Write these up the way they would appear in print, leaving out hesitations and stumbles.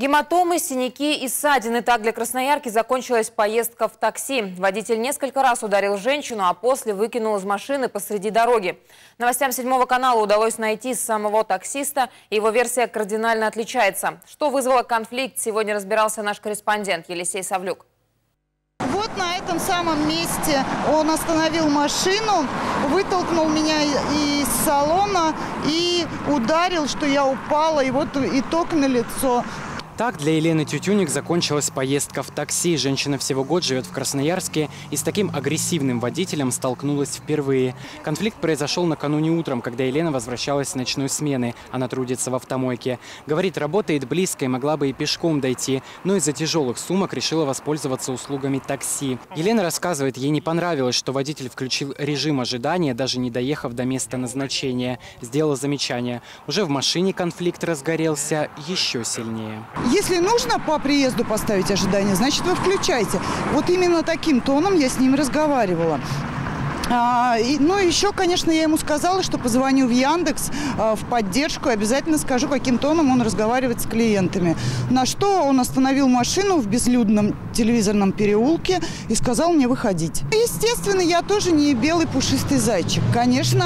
Гематомы, синяки и ссадины. Так для красноярки закончилась поездка в такси. Водитель несколько раз ударил женщину, а после выкинул из машины посреди дороги. Новостям 7 канала удалось найти самого таксиста, и его версия кардинально отличается. Что вызвало конфликт, сегодня разбирался наш корреспондент Елисей Савлюк. Вот на этом самом месте он остановил машину, вытолкнул меня из салона и ударил, что я упала, и вот итог на лицо. Так для Елены Тютюник закончилась поездка в такси. Женщина всего год живет в Красноярске и с таким агрессивным водителем столкнулась впервые. Конфликт произошел накануне утром, когда Елена возвращалась с ночной смены. Она трудится в автомойке. Говорит, работает близко и могла бы и пешком дойти, но из-за тяжелых сумок решила воспользоваться услугами такси. Елена рассказывает, ей не понравилось, что водитель включил режим ожидания, даже не доехав до места назначения. Сделала замечание. Уже в машине конфликт разгорелся еще сильнее. Если нужно по приезду поставить ожидание, значит, вы включайте. Вот именно таким тоном я с ним разговаривала. Ну, еще, конечно, я ему сказала, что позвоню в Яндекс в поддержку и обязательно скажу, каким тоном он разговаривает с клиентами. На что он остановил машину в безлюдном телевизорном переулке и сказал мне выходить. Естественно, я тоже не белый пушистый зайчик. Конечно,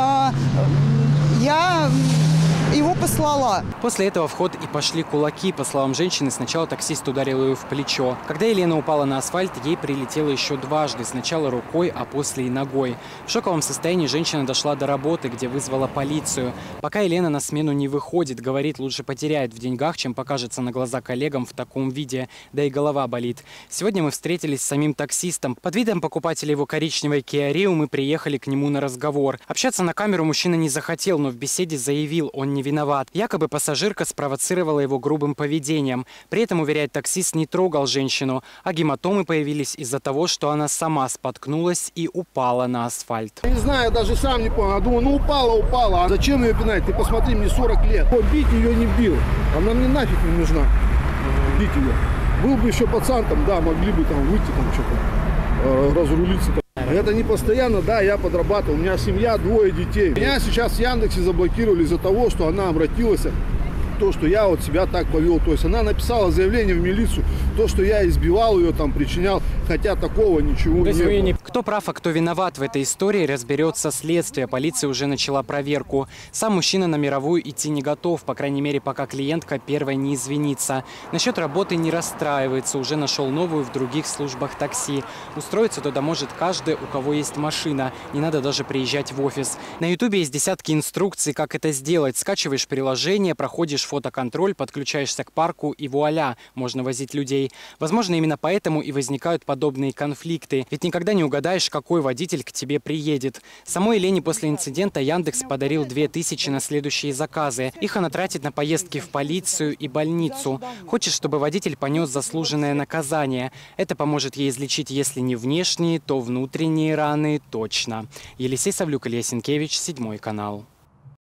я его послала. После этого в ход и пошли кулаки. По словам женщины, сначала таксист ударил ее в плечо. Когда Елена упала на асфальт, ей прилетело еще дважды. Сначала рукой, а после и ногой. В шоковом состоянии женщина дошла до работы, где вызвала полицию. Пока Елена на смену не выходит, говорит, лучше потеряет в деньгах, чем покажется на глаза коллегам в таком виде. Да и голова болит. Сегодня мы встретились с самим таксистом. Под видом покупателя его коричневой Kia Rio мы приехали к нему на разговор. Общаться на камеру мужчина не захотел, но в беседе заявил, он не виноват. Якобы пассажирка спровоцировала его грубым поведением. При этом, уверяет таксист, не трогал женщину, а гематомы появились из-за того, что она сама споткнулась и упала на асфальт. Не знаю, я даже сам не понял. Я думаю, ну упала. А зачем ее пинать? Ты посмотри, мне 40 лет. Бить ее не бил. Она мне нафиг не нужна. Бить ее. Был бы еще пацан, там, да, могли бы там выйти, там что-то, разрулиться. Это не постоянно, да, я подрабатывал. У меня семья, 2 детей. Меня сейчас в Яндексе заблокировали из-за того, что она обратилась, то, что я вот себя так повел. То есть она написала заявление в милицию, то, что я избивал ее, там, причинял, хотя такого ничего не было. Кто прав, а кто виноват в этой истории, разберется следствие. Полиция уже начала проверку. Сам мужчина на мировую идти не готов, по крайней мере, пока клиентка первой не извинится. Насчет работы не расстраивается, уже нашел новую в других службах такси. Устроиться туда может каждый, у кого есть машина. Не надо даже приезжать в офис. На ютубе есть десятки инструкций, как это сделать. Скачиваешь приложение, проходишь фотоконтроль, подключаешься к парку и вуаля, можно возить людей. Возможно, именно поэтому и возникают подобные конфликты. Ведь никогда не угадаешь, какой водитель к тебе приедет. Самой Елене после инцидента Яндекс подарил 2000 на следующие заказы. Их она тратит на поездки в полицию и больницу. Хочет, чтобы водитель понес заслуженное наказание. Это поможет ей излечить, если не внешние, то внутренние раны точно. Елисей Савлюк, Илья Сенкевич, 7 канал.